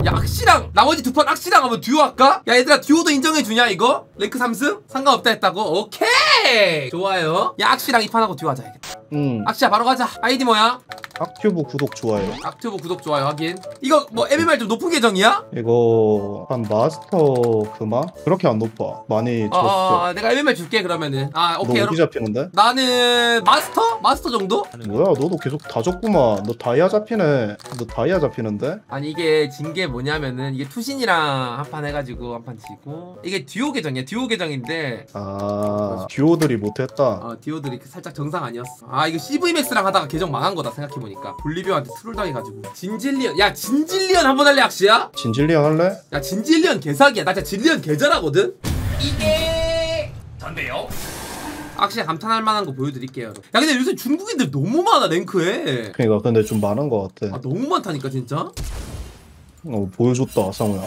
야 악시랑 나머지 두 판 악시랑 한번 듀오 할까? 야 얘들아 듀오도 인정해주냐 이거? 랭크 3승? 상관없다 했다고? 오케이 좋아요. 야 악시랑 이 판하고 듀오 하자. 악시야 바로 가자. 아이디 뭐야? 악튜브 구독 좋아요. 악튜브 구독 좋아요 확인. 이거 뭐 MMR 좀 높은 계정이야? 이거 한 마스터 그마? 그렇게 안 높아. 많이 졌어. 내가 MMR 줄게 그러면은. 아 오케이. 너 어디 잡히는데? 나는 마스터? 마스터 정도? 뭐야 너도 계속 다 졌구만. 너 다이아 잡히네. 너 다이아 잡히는데? 아니 이게 진 게 뭐냐면은 이게 투신이랑 한 판 해가지고 한 판 지고 이게 듀오 계정이야. 듀오 계정인데 아 듀오들이 못했다. 듀오들이 살짝 정상 아니었어. 아 이거 CV맥스랑 하다가 계정 망한 거다 생각해보니까. 볼리비아한테 트롤 당해가지고. 진질리언. 야 진질리언 한번 할래 악시야? 진질리언 할래? 야 진질리언 개사기야. 나 진짜 질리언 개잘하거든? 이게 전데요? 악시야 감탄할 만한 거 보여드릴게요. 야 근데 요새 중국인들 너무 많아 랭크에. 그니까 근데 좀 많은 거 같아. 아 너무 많다니까 진짜. 보여줬다 상우야.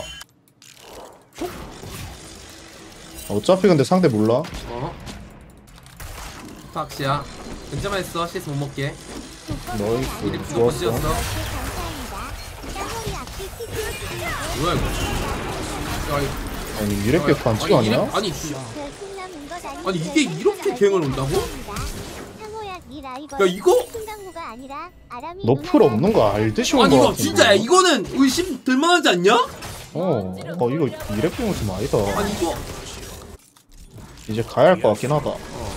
어차피 근데 상대 몰라. 악시야 괜찮아 했어. CS 못 먹게. 너이스 좋았어. 좋았어. 뭐야 이거? 야, 아니 이렇게 반칙 아니야? 아니 이게 이렇게 갱을 온다고? 야 이거? 너 풀 없는 거 알듯이 온 아니 거 이거 같은데. 진짜 이거는 의심 들만하지 않냐? 이거 이래핑은 좀 아니다. 아니 이거 이제 가야 할 것 같긴 하다.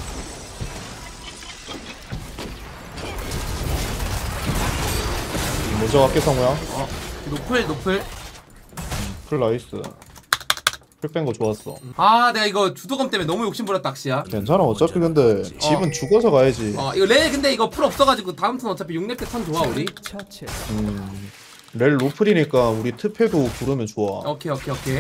먼저 갈게 상우야. 노플 풀 나이스. 풀 뺀 거 좋았어. 아 내가 이거 주도검 때문에 너무 욕심부렸다 악시야. 괜찮아 어차피 근데 집은 죽어서 가야지. 이거 레 근데 이거 풀 없어가지고 다음 턴 어차피 6렙 때 턴 좋아 우리. 렐 로플이니까 우리 특패도 부르면 좋아. 오케이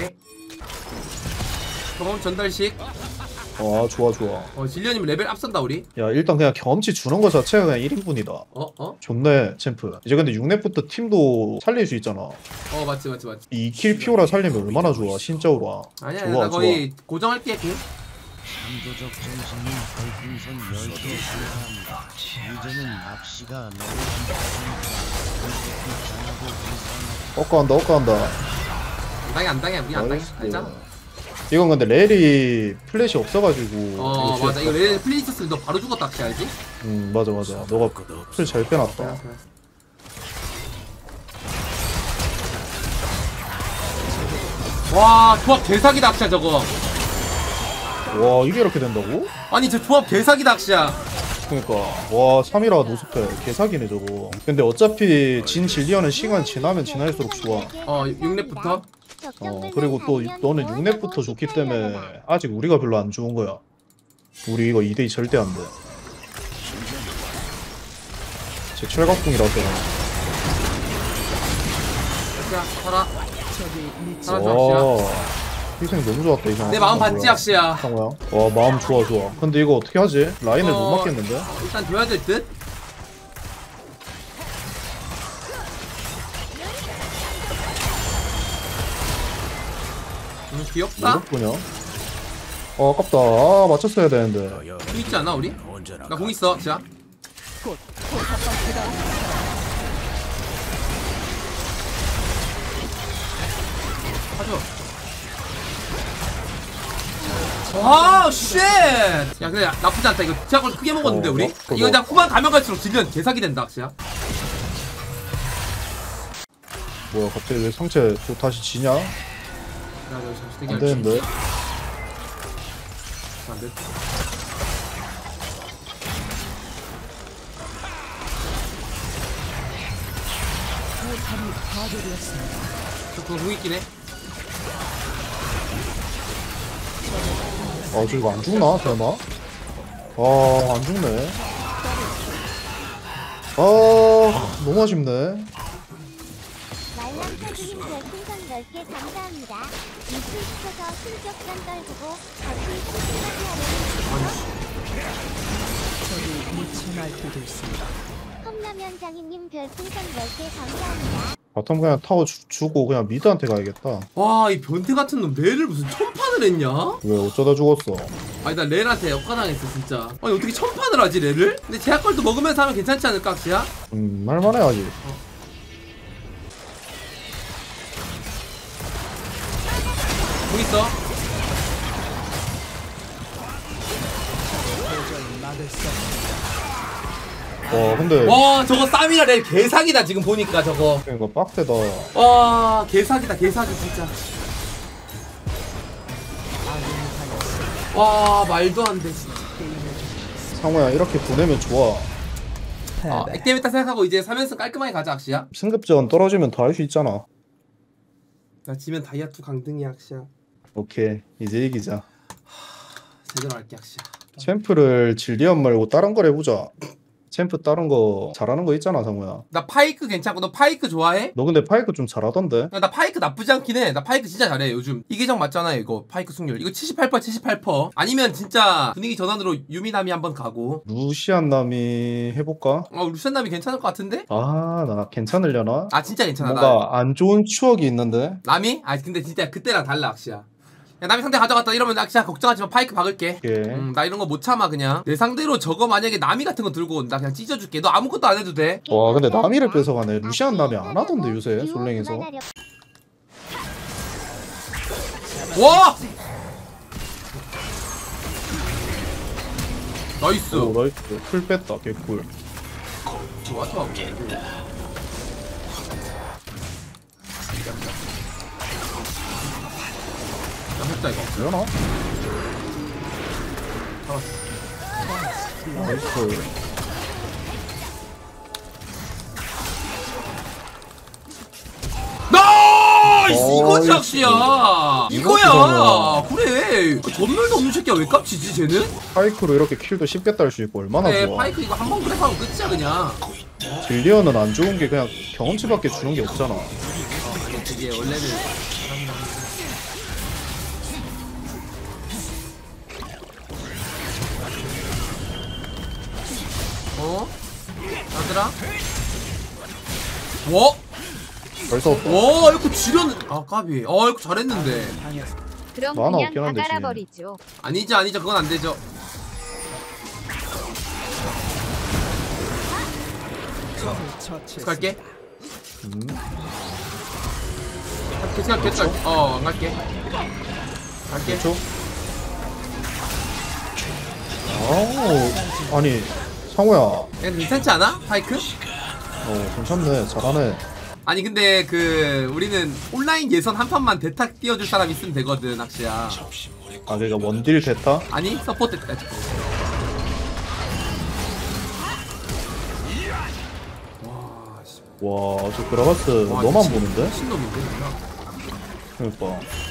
경험 전달식. 좋아. 질리언님 레벨 앞선다 우리. 야 일단 그냥 경험치 주는 거 자체가 그냥 1인분이다. 좋네 챔프. 이제 근데 6렙부터 팀도 살릴 수 있잖아. 맞지 2킬 피오라 살리면 얼마나 좋아. 진짜로. 아니야 나 거의 고정할게 그. 창조적 정신이 별풍선 10개 수여합니다. 이제는 낚시가 엇가한다. 안 당해 우리 안 당해 알잖아. 이건 근데 렐이 플래시 없어가지고. 맞아 이거 레 플레이 있었으면 너 바로 죽었다 악시 알지? 맞아 너가 풀 잘 빼놨다. 와 조합 개사기다 악시야 저거. 와 이게 이렇게 된다고? 아니 저 조합 개사기다 악시야. 그니까 와 3이라 노스펠 개사기네 저거. 근데 어차피 진 질리언은 시간 지나면 지날수록 좋아. 6렙부터? 그리고 또 너는 6렙부터 좋기 때문에 아직 우리가 별로 안 좋은 거야. 우리 이거 2대2 절대 안 돼. 제 철갑궁이라서. 살아 와 희생 너무 좋았다 이 상황. 내 마음 봤지 악시야. 상호야. 와 마음 좋아. 근데 이거 어떻게 하지? 라인을 못 막겠는데? 일단 줘야 될 듯? 귀엽다? 뭐냐? 아깝다. 맞췄어야 되는데. 공 있지 않아 우리? 나 공 있어 자. 가져. 쉣! 야 근데 나쁘지 않다. 이거 제약걸 크게 먹었는데 우리? 이거 그냥 후반 가면 갈수록 질리언 개사기 된다 악시야. 뭐야 갑자기 왜 상체 또 다시 지냐? 안 되는데. 안 돼. 저 공 있긴 해. 저 이거 안 죽나? 설마? 안 죽네. 너무 아쉽네. 말랑타기님 별풍선 10개 감사합니다. 이틀 시켜서 실격전 떨구고 같이 소심하게 하려는 컵라면 장인님 별풍선 10개 감사합니다. 바텀 그냥 타워 주고 그냥 미드한테 가야겠다. 와 이 변태 같은 놈 레를 무슨 천판을 했냐? 왜 어쩌다 죽었어? 아니 나 레한테 역가당했어 진짜. 아니 어떻게 천판을 하지 레를? 근데 제약걸도 먹으면서 하면 괜찮지 않을까 악시야? 말만해 아직. 있어. 와 근데 와 저거 쌈이라 내 개사기다 지금 보니까 저거. 이거 빡세다. 와 개사기다 개사기 진짜. 와 말도 안 돼 진짜. 상호야 이렇게 보내면 좋아. 액땜했다 생각하고 이제 3연승 깔끔하게 가자 악시야. 승급전 떨어지면 더 할 수 있잖아. 나 지면 다이아2 강등이야 악시야. 오케이 이제 이기자. 제대로 할게 악시야. 챔프를 질리언 말고 다른 걸 해보자. 챔프 다른 거 잘하는 거 있잖아 상호야. 나 파이크 괜찮고 너 파이크 좋아해? 너 근데 파이크 좀 잘하던데? 야, 나 파이크 나쁘지 않긴 해. 나 파이크 진짜 잘해 요즘. 이계정 맞잖아 이거 파이크 승률. 이거 78% 78%. 아니면 진짜 분위기 전환으로 유미남이 한번 가고. 루시안 남이 해볼까? 루시안남이 괜찮을 것 같은데? 아 나 괜찮으려나? 아 진짜 괜찮아. 뭔가 안 좋은 추억이 있는데? 남이? 아 근데 진짜 그때랑 달라 악시야. 야 남이 상대 가져갔다 이러면 악시야 걱정하지마 파이크 박을게. 오케이. 나 이런 거 못 참아 그냥. 내 상대로 저거 만약에 남이 같은 거 들고 온다 그냥 찢어줄게. 너 아무것도 안 해도 돼. 와 근데 남이를 뺏어가네. 루시안 남이 안 하던데 요새 솔랭에서. 와! 나이스. 오 나이스. 풀 뺐다 개꿀. 좋아 좋아. 했다 이거. 되려나? 나이스. 나이스! 이거지 나이스. 악시야. 이거야. 그래. 전멸도 없는 새끼야 왜 깝치지 쟤는? 파이크로 이렇게 킬도 쉽게 딸 수 있고 얼마나 그래 좋아. 파이크 이거 한 번 그래프하면 끝이야 그냥. 질리언은 안 좋은 게 그냥 경험치밖에 주는 게 없잖아. 이게 원래는 얘들아? 와? 벌써 와 이거 지련 아 까비 이거 잘했는데. 그럼 만화 그냥 없긴 다 한데, 갈아버리죠. 아니죠 그건 안 되죠. 갈게. 계속 안 갈게. 갈게. 그렇죠? 아우 아니 상호야. 괜찮지 않아? 파이크? 괜찮네. 잘하네. 아니 근데 우리는 온라인 예선 한 판만 대타 띄워줄 사람 있으면 되거든 악시야. 아 그러니까 원딜 대타? 아니 서포트 때까지. 와 저 그라가스 너만 보는데? 미친놈인데 그러니까.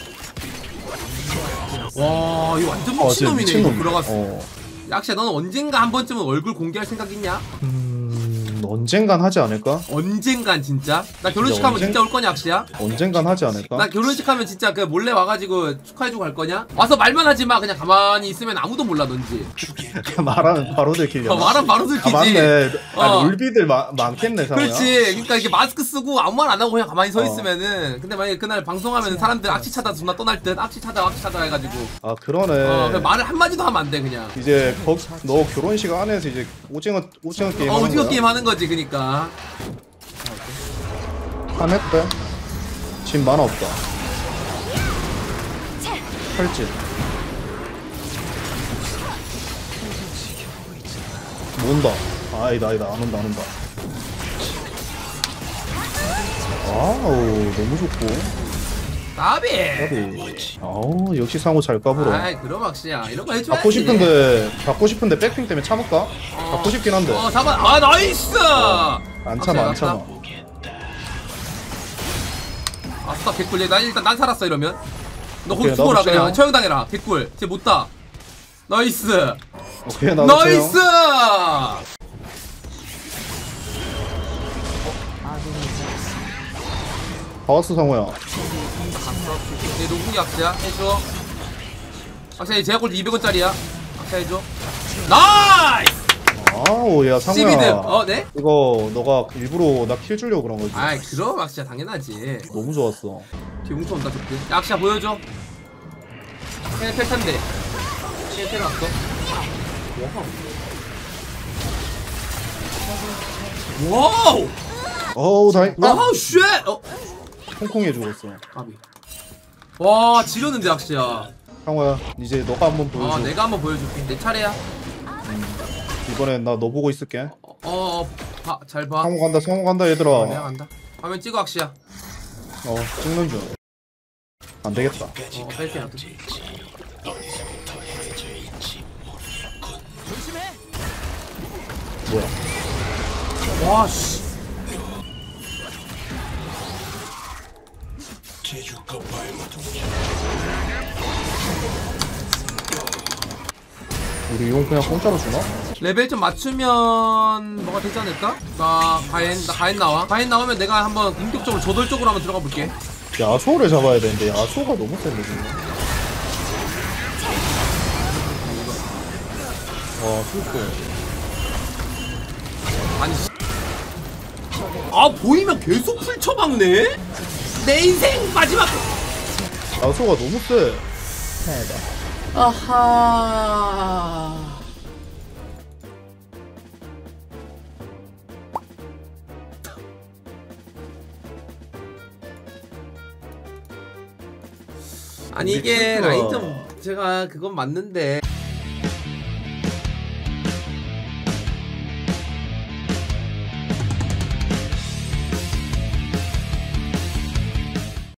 와 이거 완전 진짜 미친놈이네 이거 미친놈. 들어갔어. 악시야 너는 언젠가 한 번쯤은 얼굴 공개할 생각 있냐? 언젠간 하지 않을까? 언젠간 진짜? 나 결혼식 하면 진짜 올 거냐 악시야? 언젠간 하지 않을까? 나 결혼식 하면 진짜 몰래 와가지고 축하해주고 갈 거냐? 와서 말만 하지마 그냥 가만히 있으면 아무도 몰라 넌지. 말하면 바로 들키려. 말은 바로 들키지. 맞네. 어. 울비들 많겠네 상호야. 그렇지. 그러니까 이렇게 마스크 쓰고 아무 말 안 하고 그냥 가만히 서 어. 있으면은. 근데 만약에 그날 방송하면 사람들 악취 찾아 존나 떠날 듯. 악취 찾아 해가지고. 아 그러네. 그냥 말을 한 마디도 하면 안 돼 그냥. 이제 너 결혼식 안에서 이제 오징어 게임 하는 오징어 거야? 게임 하는 거지 그니까. 한 했대. 지금 만화 없다. 팔찌. 온다. 아니다 안 온다. 아우 너무 좋고. 나비. 아우 역시 상호 잘 까불어. 아이 그럼 악시야 이런 거 해줘야지. 받고 싶은데 백핑 때문에 참을까? 받고 싶긴 한데. 잡아. 아 나이스. 안 참아. 아싸 개꿀. 난 살았어 이러면. 너 거기 오케이, 죽어라 나도 그냥. 쳐요. 처형당해라. 개꿀. 쟤 못다. 나이스. 오케이 나도 나이스. 쳐요. 바와스 상호야. 내 노궁이 악시야 해줘. 악시야 이 제약골드 200원짜리야. 악시야 해줘. 나이스. 아우 야 상호야. 12등. 네? 이거 너가 일부러 나 킬 주려고 그런 거지. 아이 그럼 악시야 당연하지. 너무 좋았어. 뒤에 웅쳐 온다 좋게. 야, 악시야 보여줘. 펠탄데. 펠 왔어. 와우. 어우 다행. 아우 쉣. 홍콩에 죽었어. 까비. 와 지렸는데 악시야. 상호야 이제 너가 한번 보여줘. 내가 한번 보여줄게. 내 차례야. 이번엔 나 너 보고 있을게. 잘 봐. 상호 간다 얘들아. 내가 간다. 화면 찍어 악시야. 찍는 중. 안 되겠다. 뺄게 나도. 뭐야? 와 씨. 우리 이건 그냥 공짜로 주나? 레벨 좀 맞추면 뭐가 되지 않을까? 나 가엔 나와. 가엔 나오면 내가 한번 본격적으로 저돌적으로 한번 들어가 볼게. 야소를 잡아야 되는데 야소가 너무 센데 지금. 슬퍼. 아니 보이면 계속 풀쳐박네? 내 인생 마지막. 야소가 너무 세. 아하. 아니 이게 근데 라인점 제가 그건 맞는데